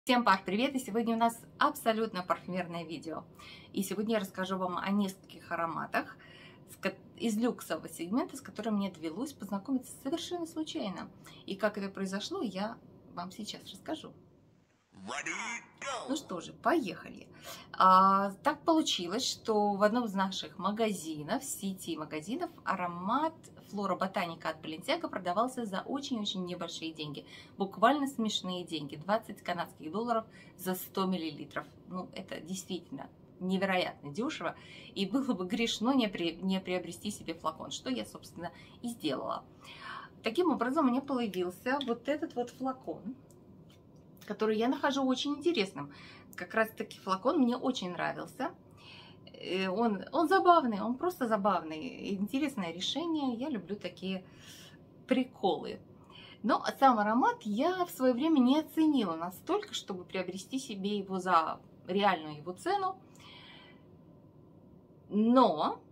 Всем привет! И сегодня у нас абсолютно парфюмерное видео. И сегодня я расскажу вам о нескольких ароматах из люксового сегмента, с которым мне довелось познакомиться совершенно случайно. И как это произошло, я вам сейчас расскажу. Ну что же, поехали. Так получилось, что в одном из наших магазинов, сети магазинов, аромат Флора Ботаника от Balenciaga продавался за очень-очень небольшие деньги. Буквально смешные деньги. 20 канадских долларов за 100 миллилитров. Ну, это действительно невероятно дешево. И было бы грешно не приобрести себе флакон, что я, собственно, и сделала. Таким образом, у меня появился вот этот вот флакон, который я нахожу очень интересным. Как раз таки флакон мне очень нравился. Он забавный, он просто забавный. Интересное решение. Я люблю такие приколы. Но сам аромат я в свое время не оценила настолько, чтобы приобрести себе его за реальную его цену. Но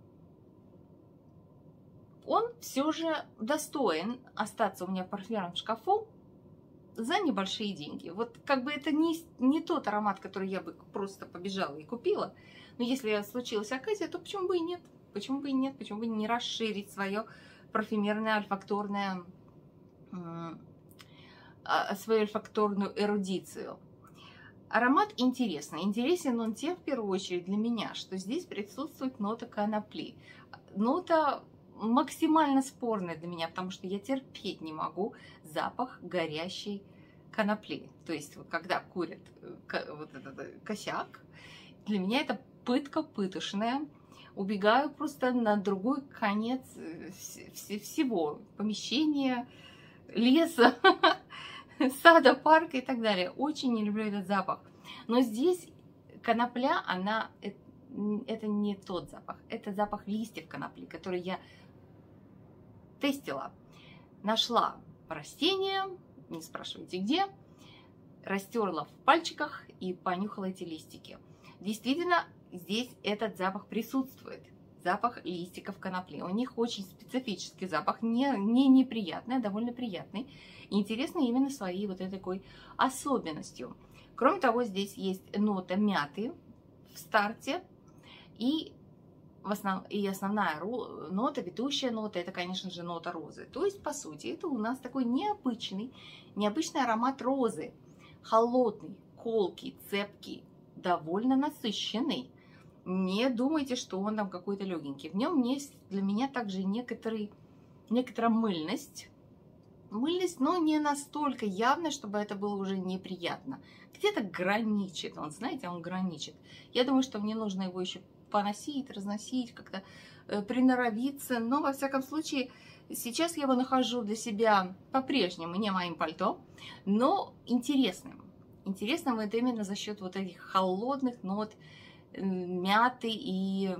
он все же достоин остаться у меня в парфюмерном шкафу за небольшие деньги. Вот как бы это не тот аромат, который я бы просто побежала и купила. Но если случилась оказия, то почему бы и нет? Почему бы и нет? Почему бы не расширить свое парфюмерное, свою ольфакторную эрудицию? Аромат интересный. Интересен он тем, в первую очередь, для меня, что здесь присутствует нота конопли. Нота максимально спорная для меня, потому что я терпеть не могу запах горящей конопли. То есть, когда курят вот этот косяк, для меня это пытка пытошная. Убегаю просто на другой конец всего помещения, леса, сада, парка и так далее. Очень не люблю этот запах. Но здесь конопля, это не тот запах. Это запах листьев конопли, который я тестила. Нашла растение, не спрашивайте где, растерла в пальчиках и понюхала эти листики. Действительно, здесь этот запах присутствует. Запах листиков конопли. У них очень специфический запах, не неприятный, а довольно приятный. Интересный именно своей вот этой такой особенностью. Кроме того, здесь есть нота мяты в старте. И основная нота, ведущая нота, это, конечно же, нота розы. То есть, по сути, это у нас такой необычный аромат розы. Холодный, колкий, цепкий, довольно насыщенный. Не думайте, что он там какой-то легенький. В нем есть для меня также некоторая мыльность. Мыльность, но не настолько явная, чтобы это было уже неприятно. Где-то граничит, он, знаете, он граничит. Я думаю, что мне нужно его еще поносить, разносить, как-то приноровиться. Но, во всяком случае, сейчас я его нахожу для себя по-прежнему не моим пальто, но интересным. Интересным это именно за счет вот этих холодных нот мяты и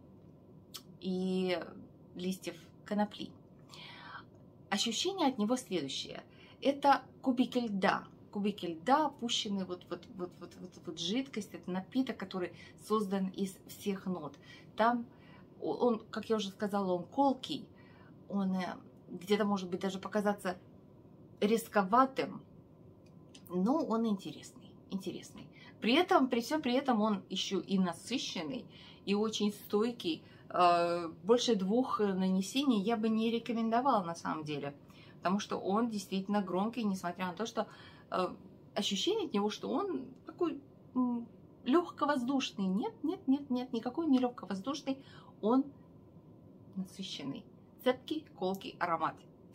листьев конопли. Ощущение от него следующее. Это кубики льда. Кубики льда, опущенные вот жидкость, это напиток, который создан из всех нот. Там он, как я уже сказала, он колкий, он где-то может быть даже показаться резковатым, но он интересный. При всем при этом он еще и насыщенный, и очень стойкий. Больше 2 нанесений я бы не рекомендовала на самом деле, потому что он действительно громкий, несмотря на то, что ощущение от него, что он такой легковоздушный. Нет, никакой не легковоздушный, он насыщенный, цепкий, колкий аромат.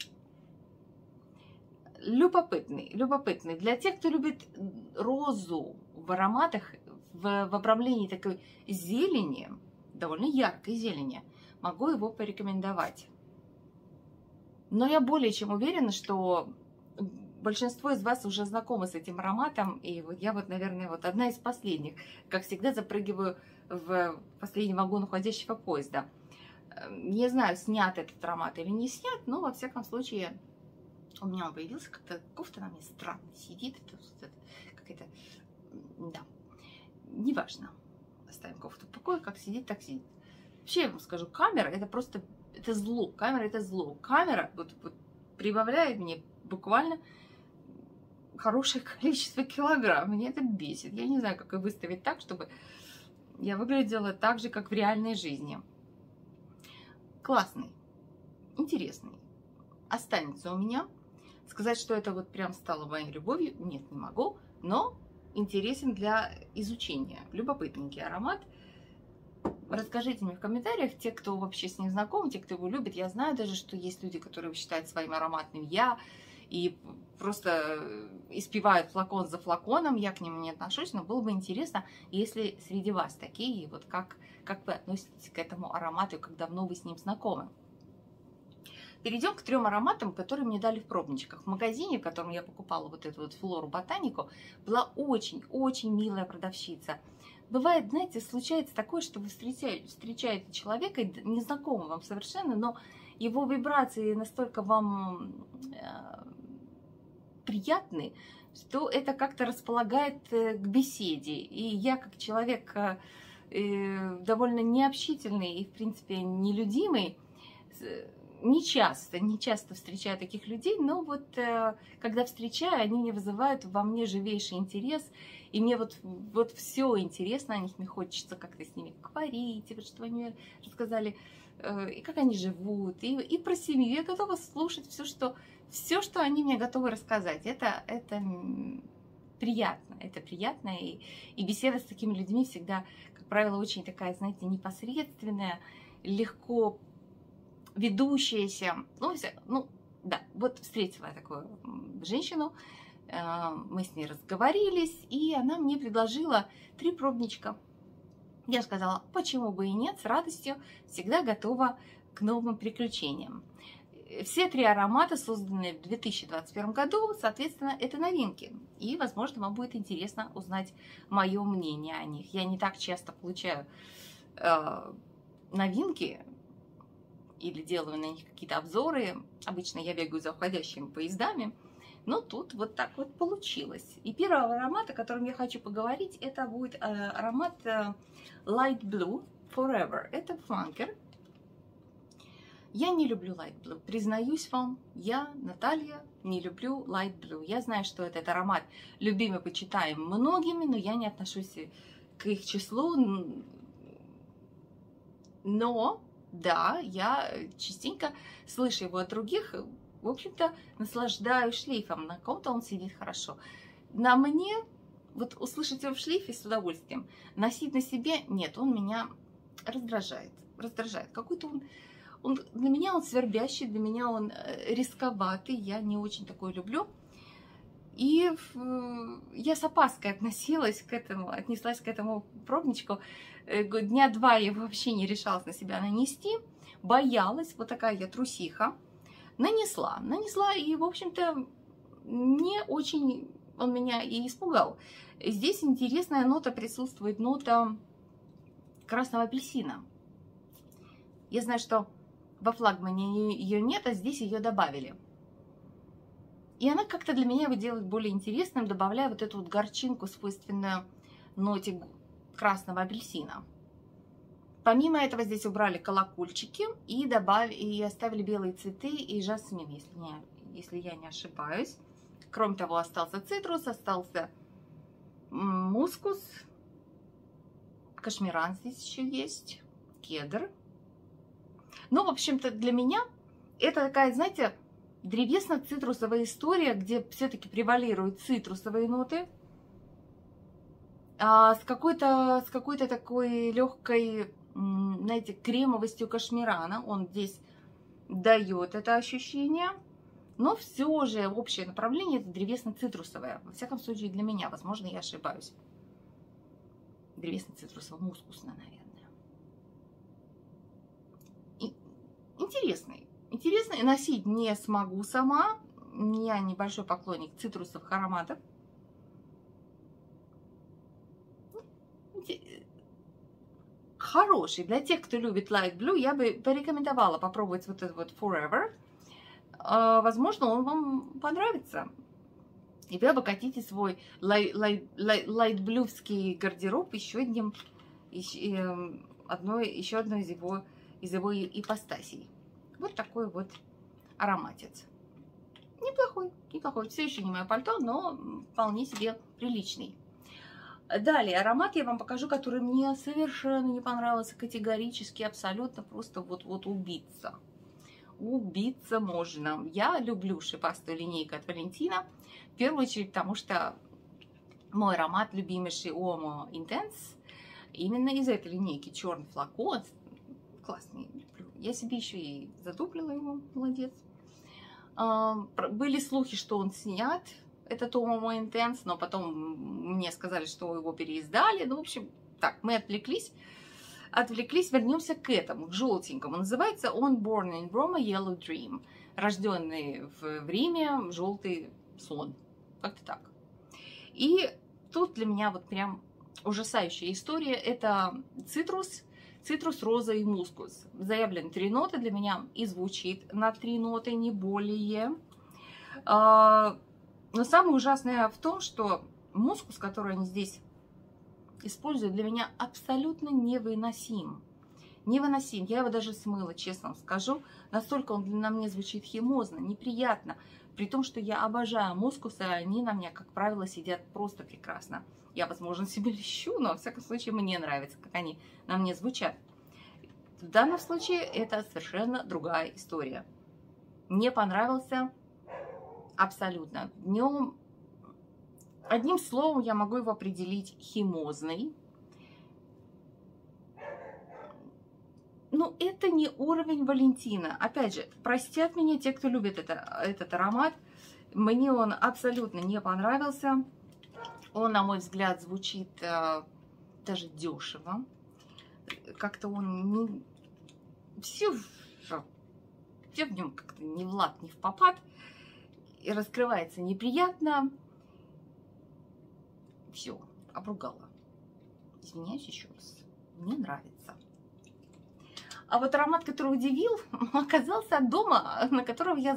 Любопытный. Для тех, кто любит розу в ароматах, в обрамлении такой зелени, довольно яркой зелени, могу его порекомендовать. Но я более чем уверена, что большинство из вас уже знакомы с этим ароматом, и вот я наверное, одна из последних, как всегда, запрыгиваю в последний вагон уходящего поезда. Не знаю, снят этот аромат или не снят, но во всяком случае у меня он появился, как-то кофта на мне странно сидит, какая-то, да, неважно, оставим кофту в покое, как сидит, так сидит. Вообще, я вам скажу, камера это просто, это зло, камера это зло. Камера вот прибавляет мне буквально хорошее количество килограмм. Меня это бесит. Я не знаю, как ее выставить так, чтобы я выглядела так же, как в реальной жизни. Классный, интересный. Останется у меня. Сказать, что это вот прям стало моей любовью, нет, не могу. Но интересен для изучения. Любопытненький аромат. Расскажите мне в комментариях, те, кто вообще с ним знаком, те, кто его любит. Я знаю даже, что есть люди, которые его считают своим ароматным «я», и просто испевают флакон за флаконом. Я к нему не отношусь, но было бы интересно, если среди вас такие, вот как вы относитесь к этому аромату, как давно вы с ним знакомы. Перейдем к 3 ароматам, которые мне дали в пробничках. В магазине, в котором я покупала вот эту вот Флору Ботанику, была очень-очень милая продавщица. Бывает, знаете, случается такое, что вы встречаете человека, незнакомого вам совершенно, но его вибрации настолько вам приятны, что это как-то располагает к беседе. И я, как человек довольно необщительный и, в принципе, нелюдимый, не часто встречаю таких людей, но вот когда встречаю, они мне вызывают во мне живейший интерес, и мне вот все интересно о них, мне хочется как-то с ними говорить, вот что они мне рассказали, и как они живут, и про семью. Я готова слушать все, что они мне готовы рассказать. Это приятно, и беседа с такими людьми всегда, как правило, очень такая, знаете, непосредственная, легко ведущаяся. Да, вот встретила я такую женщину, мы с ней разговорились, и она мне предложила 3 пробничка. Я сказала, почему бы и нет, с радостью, всегда готова к новым приключениям. Все 3 аромата созданы в 2021 году, соответственно, это новинки. И, возможно, вам будет интересно узнать мое мнение о них. Я не так часто получаю новинки или делаю на них какие-то обзоры. Обычно я бегаю за уходящими поездами. Но тут вот так вот получилось. И первый аромат, о котором я хочу поговорить, это будет аромат Light Blue Forever. Это фланкер. Я не люблю Light Blue. Признаюсь вам, я, Наталья, не люблю Light Blue. Я знаю, что этот аромат любим и почитаем многими, но я не отношусь к их числу. Но, да, я частенько слышу его от других. В общем-то, наслаждаюсь шлейфом. На ком-то он сидит хорошо. На мне, вот услышать его в шлейфе с удовольствием. Носить на себе, нет, он меня раздражает. Какой-то для меня он свербящий, для меня он рисковатый. Я не очень такое люблю. И я с опаской отнеслась к этому пробничку. Дня 2 я вообще не решалась на себя нанести. Боялась, вот такая я трусиха. Нанесла, и, в общем-то, не очень он меня и испугал. Здесь интересная нота присутствует, нота красного апельсина. Я знаю, что во флагмане ее нет, а здесь ее добавили. И она как-то для меня его делает более интересным, добавляя вот эту вот горчинку, свойственную ноте красного апельсина. Помимо этого здесь убрали колокольчики и оставили белые цветы и жасмин, если я не ошибаюсь. Кроме того, остался цитрус, остался мускус, кашмиран здесь еще есть, кедр. Ну, в общем-то, для меня это такая, знаете, древесно-цитрусовая история, где все-таки превалируют цитрусовые ноты, с какой-то такой легкой, знаете, кремовостью кашмирана. Он здесь дает это ощущение. Но все же общее направление это древесно-цитрусовое. Во всяком случае для меня. Возможно, я ошибаюсь. Древесно-цитрусово-мускусное, наверное. Интересный. Интересный. Носить не смогу сама. Я небольшой поклонник цитрусовых ароматов. Хороший. Для тех, кто любит Light Blue, я бы порекомендовала попробовать вот этот вот Forever. Возможно, он вам понравится. И вы обогатите свой лайт-блювский гардероб еще одной из его ипостасей. Вот такой вот ароматец. Неплохой, неплохой. Все еще не мое пальто, но вполне себе приличный. Далее, аромат я вам покажу, который мне совершенно не понравился категорически, абсолютно просто вот убиться. Убиться можно. Я люблю шипастую линейку от Валентина, в первую очередь, потому что мой аромат любимейший Uomo Intense именно из этой линейки. Черный флакон, классный, люблю. Я себе еще и задуплила его, молодец. Были слухи, что он снят, этот Uomo Intense, но потом мне сказали, что его переиздали. Ну, в общем, так, мы отвлеклись, вернемся к этому, к желтенькому. Называется он Born in Roma Yellow Dream, рожденный в Риме желтый сон, как-то так. И тут для меня вот прям ужасающая история, это цитрус, роза и мускус. Заявлен 3 ноты, для меня и звучит на 3 ноты, не более. Но самое ужасное в том, что мускус, который они здесь используют, для меня абсолютно невыносим. Невыносим. Я его даже смыла, честно вам скажу. Настолько он на мне звучит химозно, неприятно. При том, что я обожаю мускусы, они на мне, как правило, сидят просто прекрасно. Я, возможно, себе лещу, но, во всяком случае, мне нравится, как они на мне звучат. В данном случае это совершенно другая история. Мне понравился абсолютно. Днем, одним словом, я могу его определить химозный. Но это не уровень Валентина. Опять же, простят меня те, кто любит этот аромат. Мне он абсолютно не понравился. Он, на мой взгляд, звучит даже дешево. Как-то он не... Все в нем как-то не в лад, не в попад. И раскрывается неприятно. Все, обругала. Извиняюсь еще раз. Мне нравится. А вот аромат, который удивил, оказался от дома, на которого я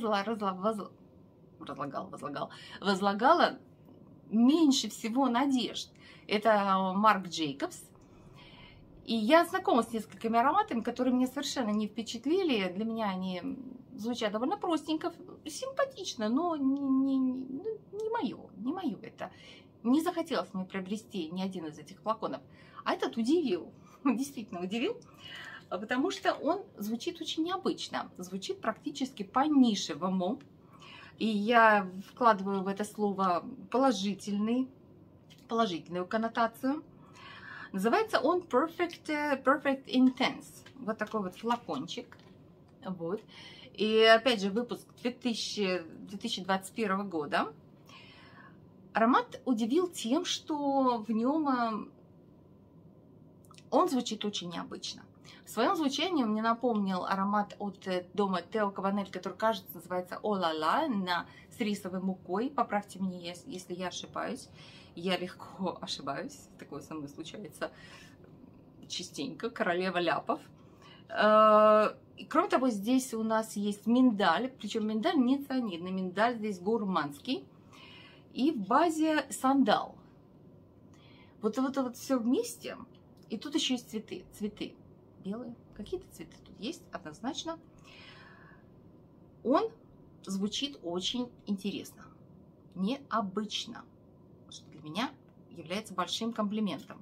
возлагала меньше всего надежд. Это Марк Джейкобс. И я знакома с несколькими ароматами, которые меня совершенно не впечатлили. Для меня они звучат довольно простенько, симпатично, но не мое это. Не захотелось мне приобрести ни один из этих флаконов. А этот удивил, действительно удивил, потому что он звучит очень необычно, звучит практически по-нишевому. И я вкладываю в это слово положительную коннотацию. Называется он Perfect Intense. Вот такой вот флакончик. Вот. И опять же выпуск 2021 года. Аромат удивил тем, что в нем он звучит очень необычно. В своем звучании он мне напомнил аромат от дома Тео Каванель, который, кажется, называется О Ла Ла, с рисовой мукой. Поправьте меня, если я ошибаюсь. Я легко ошибаюсь. Такое со мной случается частенько. Королева ляпов. И, кроме того, здесь у нас есть миндаль. Причем миндаль не цианидный. Миндаль здесь гурманский. И в базе сандал. Вот это вот все вместе. И тут еще есть цветы. Цветы белые. Какие-то цветы тут есть, однозначно. Он звучит очень интересно. Необычно. Что для меня является большим комплиментом.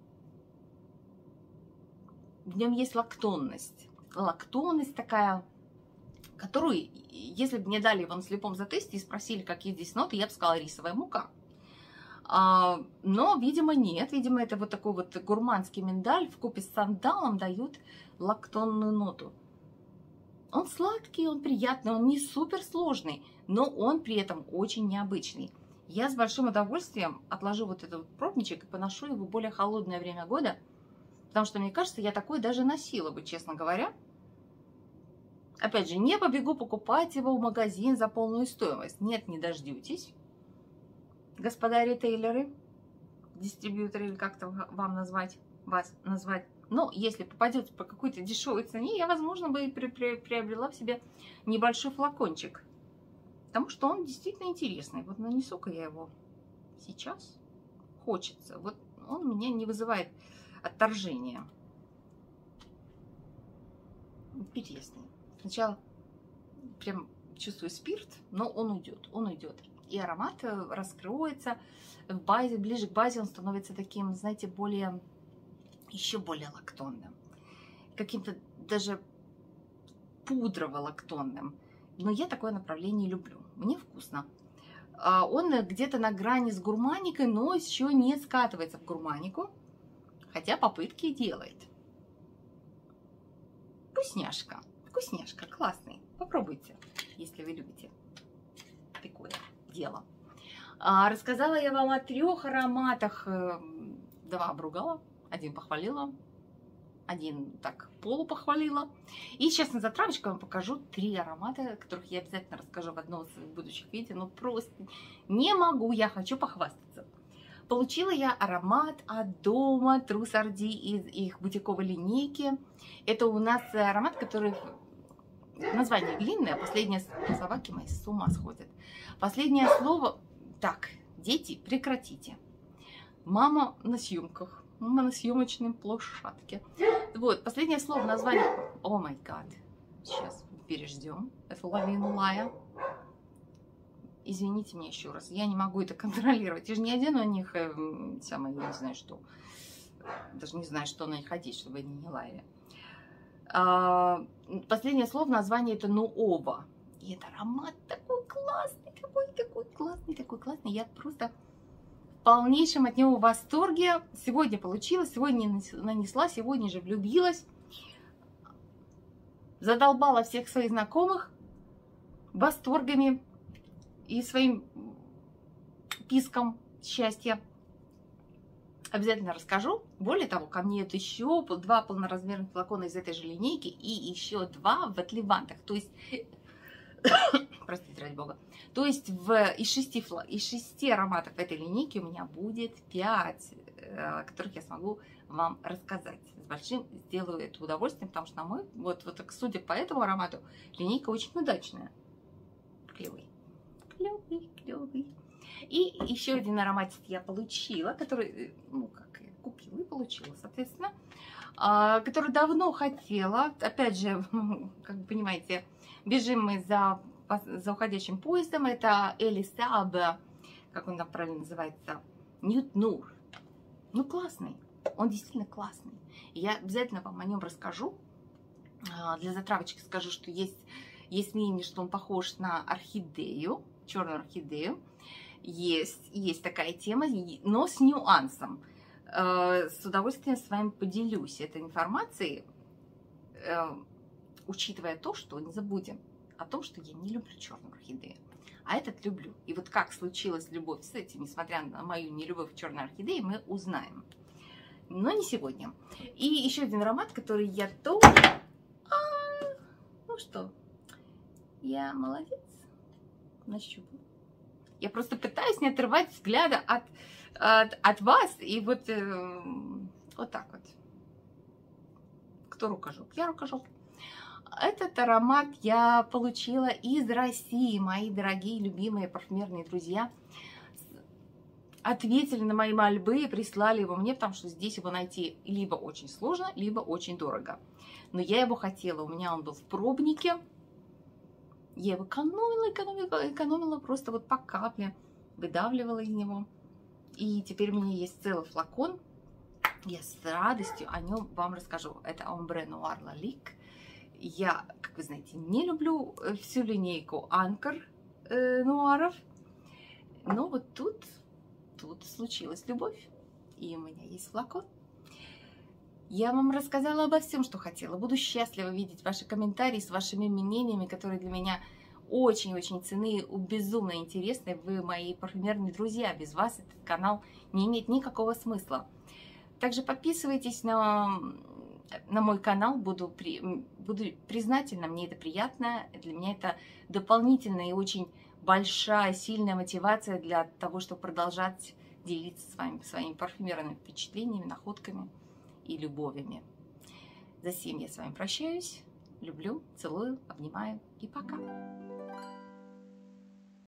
В нем есть лактонность. Лактонность такая, которую, если бы мне дали его на слепом затесте и спросили, какие здесь ноты, я бы сказала рисовая мука. Но, видимо, нет. Видимо, это вот такой вот гурманский миндаль вкупе с сандалом дают лактонную ноту. Он сладкий, он приятный, он не супер сложный, но он при этом очень необычный. Я с большим удовольствием отложу вот этот пробничек и поношу его в более холодное время года, потому что, мне кажется, я такой даже носила бы, честно говоря. Опять же, не побегу покупать его в магазин за полную стоимость. Нет, не дождетесь. Господа ритейлеры, дистрибьюторы, или как-то вас назвать. Но если попадете по какой-то дешевой цене, я, возможно, бы приобрела в себе небольшой флакончик. Потому что он действительно интересный. Вот нанесу-ка я его сейчас. Хочется. Вот он меня не вызывает отторжения. Интересный. Сначала прям чувствую спирт, но он уйдет, он уйдет. И аромат раскроется в базе, ближе к базе он становится таким, знаете, более, еще более лактонным. Каким-то даже пудрово-лактонным. Но я такое направление люблю. Мне вкусно. Он где-то на грани с гурманикой, но еще не скатывается в гурманику. Хотя попытки делает. Вкусняшка. Вкусняшка. Классный. Попробуйте, если вы любите такое дело. Рассказала я вам о 3 ароматах. 2 обругала, 1 похвалила. 1 так полупохвалила. И сейчас на затравочку вам покажу 3 аромата, о которых я обязательно расскажу в одном из своих будущих видео. Но просто не могу, я хочу похвастаться. Получила я аромат от дома Трусарди из их бутиковой линейки. Это у нас аромат, который... Название длинное, последнее... Собаки мои с ума сходят. Последнее слово... Так, дети, прекратите. Мама на съемках. Мама на съемочной площадке. Вот, последнее слово название. О май гад. Сейчас переждем эту лавину лая. Извините меня еще раз. Я не могу это контролировать. Я же не одену на них самое, я не знаю что. Даже не знаю, что на них одеть, чтобы они не лаяли. Последнее слово название это Нуова. И это аромат такой классный, такой классный. Я просто в полнейшем от него восторге. Сегодня получилось, сегодня нанесла, сегодня же влюбилась. Задолбала всех своих знакомых восторгами и своим писком счастья. Обязательно расскажу. Более того, ко мне это еще 2 полноразмерных флакона из этой же линейки и еще 2 в отливантах. То есть, простите, ради бога. То есть из 6 ароматов этой линейки у меня будет 5, которых я смогу вам рассказать. С большим сделаю это удовольствием, потому что, на мой, вот так, судя по этому аромату, линейка очень удачная. Клевый. Клевый. И еще 1 ароматик я получила, который, ну, как я купила и получила, соответственно, который давно хотела. Опять же, как вы понимаете, бежим мы за уходящим поездом. Это Элисаб, как он там правильно называется, Нют Нур. Ну, классный. Он действительно классный. Я обязательно вам о нем расскажу. Для затравочки скажу, что есть мнение, что он похож на орхидею, черную орхидею. Есть такая тема, но с нюансом. С удовольствием с вами поделюсь этой информацией, учитывая то, что не забудем о том, что я не люблю черную орхидею, а этот люблю. И вот как случилась любовь с этим, несмотря на мою нелюбовь к черной орхидее, мы узнаем. Но не сегодня. И еще 1 аромат, который я тоже... Ну что, я молодец, нащупала. Я просто пытаюсь не отрывать взгляда от вас. И вот так вот. Кто рукожоп? Я рукожоп. Этот аромат я получила из России. Мои дорогие, любимые парфюмерные друзья ответили на мои мольбы и прислали его мне, потому что здесь его найти либо очень сложно, либо очень дорого. Но я его хотела. У меня он был в пробнике. Я его экономила просто вот по капле, выдавливала из него. И теперь у меня есть целый флакон. Я с радостью о нем вам расскажу. Это Ombre Noir Lalique. Я, как вы знаете, не люблю всю линейку Анкор нуаров. Но вот тут случилась любовь. И у меня есть флакон. Я вам рассказала обо всем, что хотела. Буду счастлива видеть ваши комментарии с вашими мнениями, которые для меня очень-очень ценны, безумно интересны. Вы мои парфюмерные друзья. Без вас этот канал не имеет никакого смысла. Также подписывайтесь на мой канал. Буду признательна. Мне это приятно. Для меня это дополнительная и очень большая, сильная мотивация для того, чтобы продолжать делиться с вами своими парфюмерными впечатлениями, находками и любовями. За всем я с вами прощаюсь. Люблю, целую, обнимаю и пока.